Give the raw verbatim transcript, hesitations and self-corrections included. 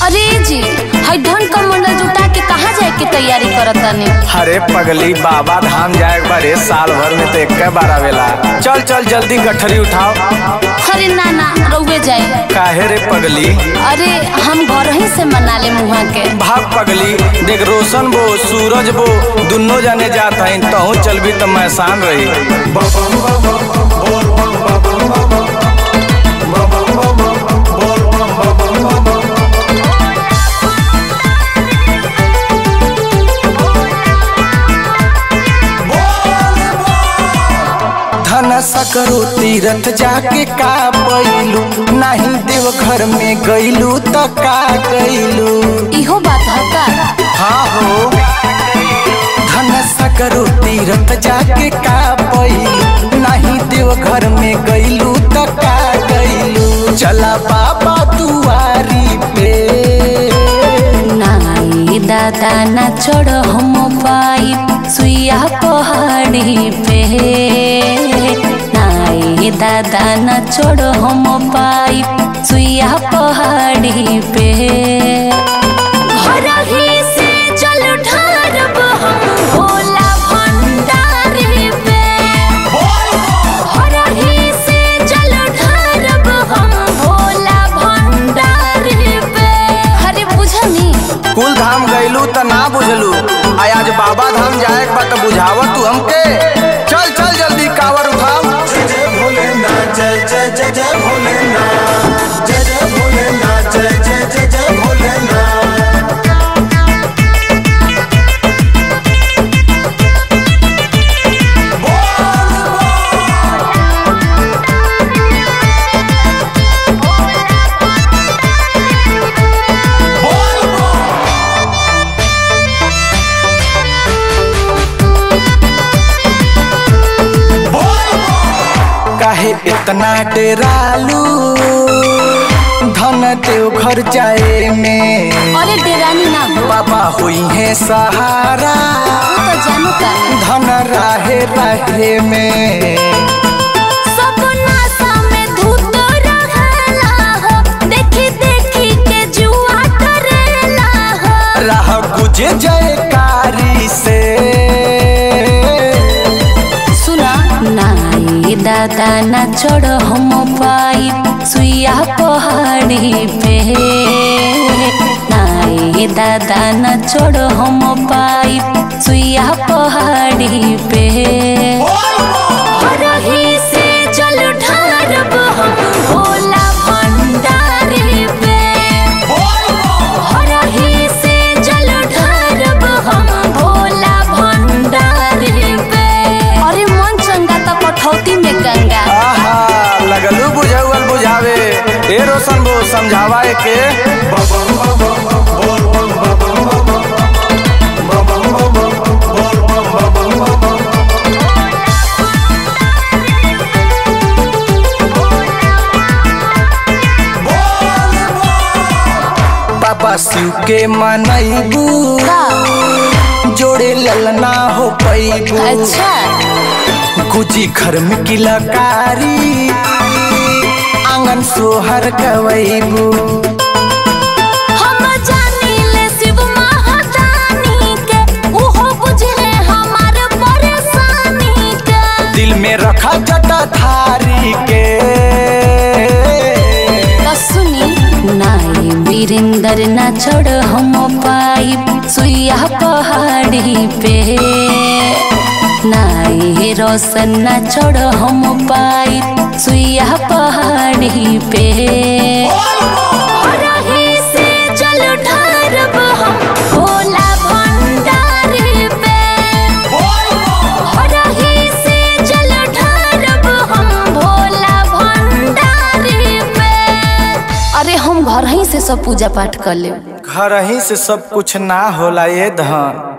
अरे जी, हई ढंग का मंडल जुटा के कहाँ जाए के तैयारी करत तानी? अरे पगली, बाबा धाम जाए बारे साल भर में तो एक बार आवेला। चल चल जल्दी गठरी उठाओ। अरे ना ना, रउवे जाए। काहे रे पगली? अरे हम घर ही से मना ले मुहा के। भाग पगली, देख रोशन बो सूरज बो दोनों जाने जात हैं, तहु चलबी तो मैं शान रही। सकरो तीरथ जाके का पैलू, नहीं देव घर में गईलू तो का गईलू। इहो बात है का? हाँ हो। धन सकरो तीरथ जाके का पैलू, नहीं देव घर में गईलू तो का गईलू। चला बाबा दुआरी पे। नाई दादा ना चढ़ हम पाई सुइया पहाड़ी पे। नाई दादा ना चढ़ हम पाई सुइया पहाड़ी पे। घर ही से चल ढारब हम भोला भंडारी पे। घर ही से चल ढारब हम भोला भंडारी पे। अरे बुझनी कुल धाम गईलू तो ना बुझलू, आज बाबा धाम जाए बा तो बुझावा तू हमके। चल चल जल्दी कावर उठाओ। जय जय भोलेनाथ, जय जय जय जय भोलेनाथ, जय जय भोलेनाथ, जय जय जय जय भोलेनाथ। काहे इतना डेरालू धन देव घर जाए में? अरे डेरानी ना हो, बाबा हुई है सहारा तो जानू का धन राहे राहे में। सब नासा में धूत रहेला हो, देखी देखी के जुआ करेला हो। राह गुजे जयकारी से। सुना नाई दादा ना चढ़ हम पाई सुइया पहाड़ी पे। नाई दादा ना चढ़ हम पाई सुइया पहाड़ी पे। रही से चल ढारब हम भोला भंडारी पे। रही से चल ढारब हम भोला भंडारी पे। अरे मन चंगा तो कठौती में गंगा। आहा, लगलू बुझावल बुझावे। ए रोशन बो समझावा के। बाबा शिव के मनैबू, जोड़े ललना हो पैबू। अच्छा गुजी घर में किलकारी, आंगन सोहर गवैबू। हम जानी ले शिव महादानी के, उहो बुझे हमार परेशानी के। दिल में रखा जटाधारी के। सुनी नाई वीरेंद्र ना चढ़ हम पाई सुइया पहाड़ी पे। नाई रोशन ना चढ़ हम पाई सुइया पहाड़ी पे। रही से चल ढारब हम भोला भंडारी पे। रही से चल ढारब हम भोला भंडारी पे। अरे हम घर ही से सब पूजा पाठ कर ले। घर ही से सब कुछ ना होला ये धन।